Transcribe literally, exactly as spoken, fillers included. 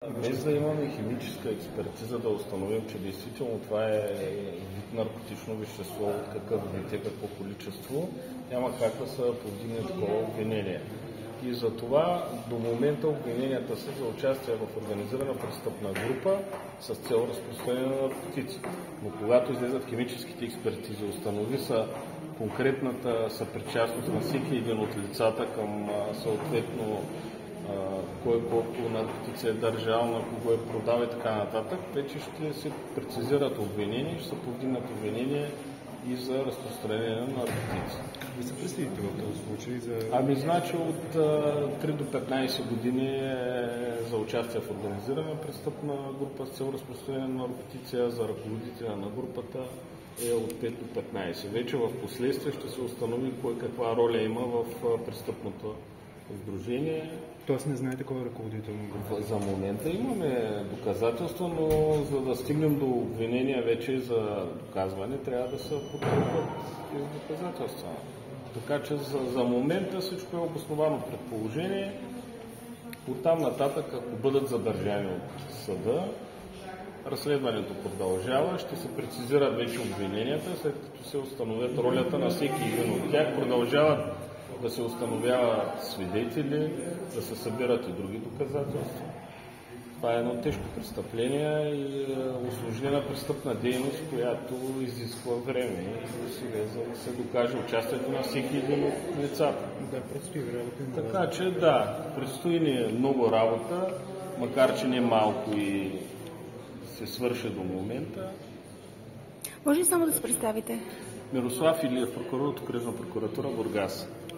Без да имаме химическа експертиза да установим, че действително това е вид наркотично вещество, от какъв вид е, какво количество, няма как да се повдигне такова обвинение. И за това до момента обвиненията са за участие в организирана престъпна група с цел разпространение на наркотици. Но когато излезат химическите експертизи, установи са конкретната съпричастност на всеки един от лицата към съответно кой колко наркотици е държал, на кого е продал и така нататък, вече ще се прецизират обвинения, ще се повдигнат обвинения и за разпространение на наркотици. Ви са представите в този случай за... Ами, значи от три до петнайсет години е за участие в организирана престъпна група с цел разпространение на наркотици, а за ръководителя на групата е от пет до петнайсет. Вече в последствие ще се установи кой каква роля има в престъпното сдружение. Тоест не знаете кой е ръководител на групата? За момента имаме доказателства, но за да стигнем до обвинения вече за доказване, трябва да се подкрепят тези доказателства. Така че за, за момента всичко е обосновано предположение. Оттам нататък, ако бъдат задържани от съда, разследването продължава, ще се прецизират вече обвиненията, след като се установят ролята на всеки един от тях, продължават да се установяват свидетели, да се събират и други доказателства. Това е едно тежко престъпление и усложнена престъпна дейност, която изисква време и сега, за да се докаже участието на всеки един от лицата. Да, предстои работа. Така че да, предстои ни много работа, макар че не малко и се свърши до момента. Може ли само да се представите? Мирослав Илиев, прокурор от Окръжна прокуратура Бургас.